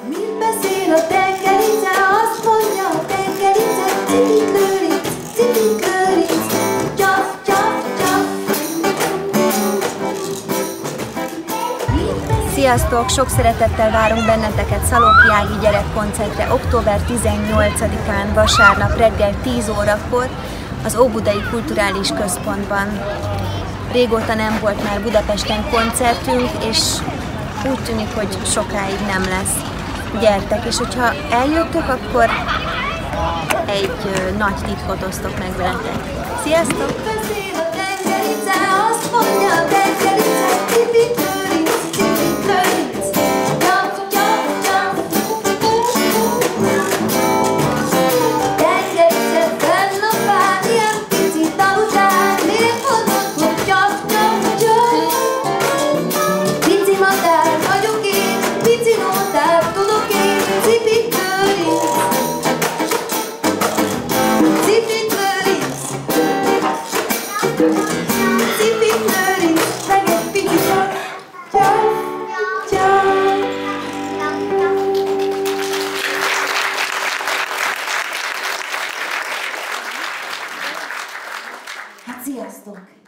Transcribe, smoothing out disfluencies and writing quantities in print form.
Mit beszél a tengerice? Azt mondja a tengerice, cipit lőrinc, cipit lőrinc, csap, csap, csap. Sziasztok! Sok szeretettel várunk benneteket Szalóki Ági gyerekkoncertre október 18-án vasárnap reggel 10 órakor az Óbudai Kulturális Központban. Régóta nem volt már Budapesten koncertünk, és úgy tűnik, hogy sokáig nem lesz. Gyertek, és hogyha eljöttök, akkor egy nagy titkot osztok meg veletek. Sziasztok! Beszél a tengerice, azt mondja a tengerice, cipit lőrinc, cipit lőrinc, csap, csap, csap. Tengerice fenn a fán, ilyen pici talután, miért mondod, hogy csap, csap, csap? Pici madár vagyok én, pici nótát tudok én, cipit lőrinc, cipit lőrinc. Cipit lőrinc, meg egy pici csap, csap, csap. Hát sziasztok!